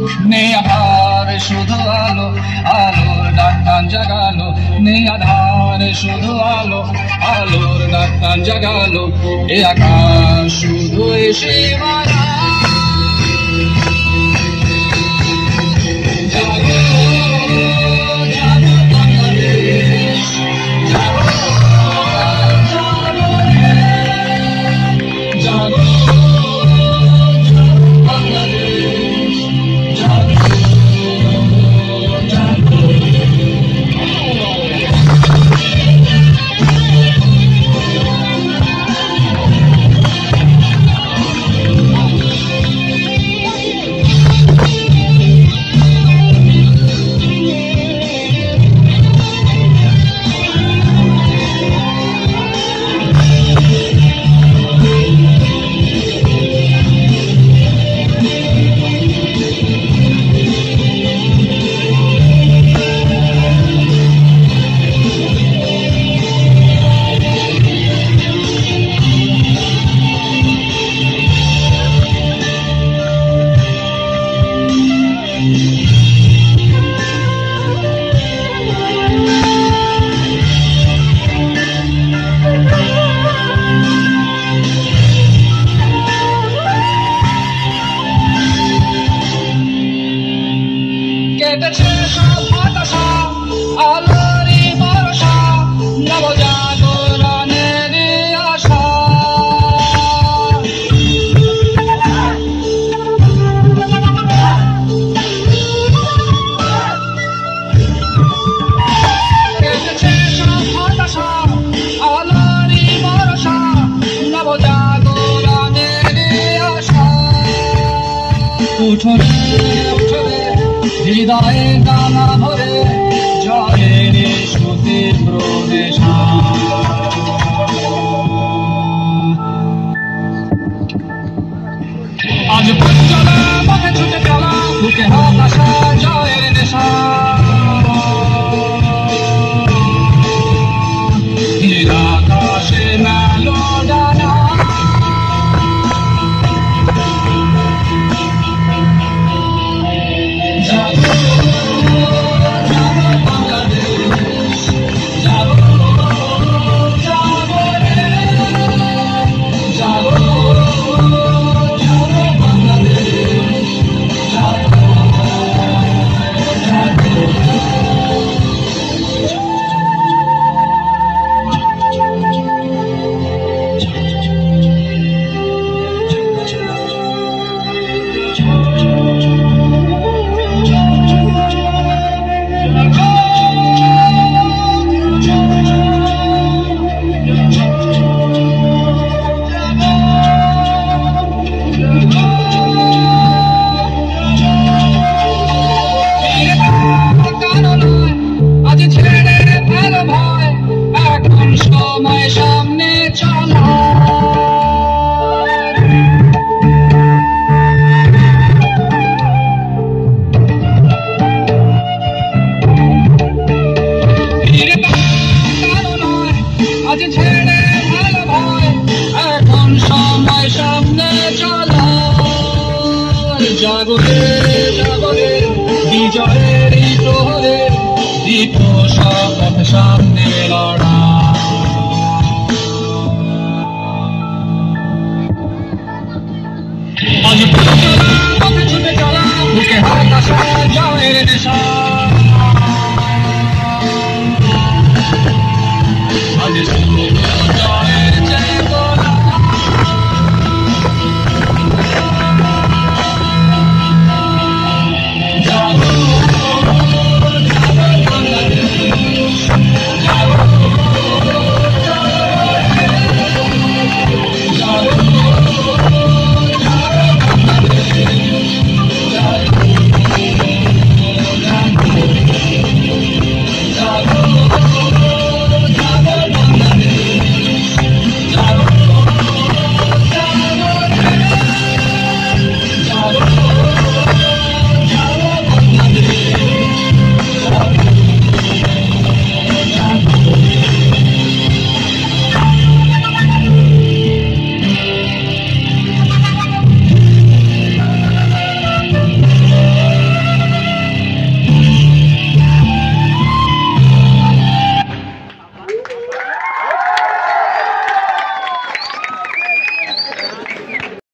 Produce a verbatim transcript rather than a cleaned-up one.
নেই আধার শুধু আলো, আলোর ডাক টান জাগালো। নেই আধার শুধু আলো, আলোর ডাক টান জাগালো। এ আকাশ শুধু এসে মারা। কেটেছে সব হতাশা, আলোরই ভরসা, নবজাগরণের আশা। কেটেছে সব হতাশা, আলোরই ভরসা, নবজাগরণের আশা। উঠোনে উঠোনে হৃদয়ে দানা ভরে জলের সুতীব্র নেশা। আজ চলা পথে ছুটে চলা, বুকে হতাশা জয়ের নেশা। নিরাকাশে মেলো ডানা, সময় সামনে চলা। আজ ছেড়ে ভালো ভয়, এখন সময় সামনে চলা। জাগরে জাগরে বিজয়ের প্রহরে, দীপ শপথ সামনে লড়া।